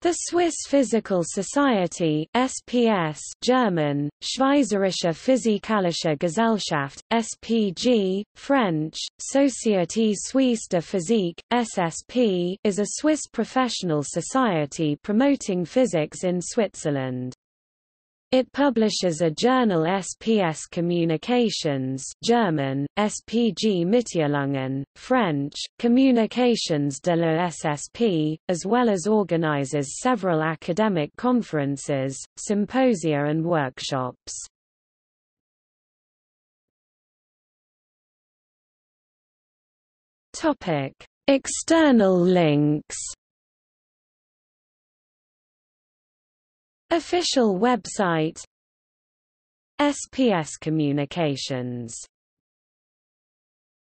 The Swiss Physical Society (SPS), German, Schweizerische Physikalische Gesellschaft (SPG), French, Société Suisse de Physique (SSP), is a Swiss professional society promoting physics in Switzerland. It publishes a journal SPS Communications (German, SPG Mitteilungen, French, Communications de la SSP), as well as organizes several academic conferences, symposia and workshops. External links. Official website SPS Communications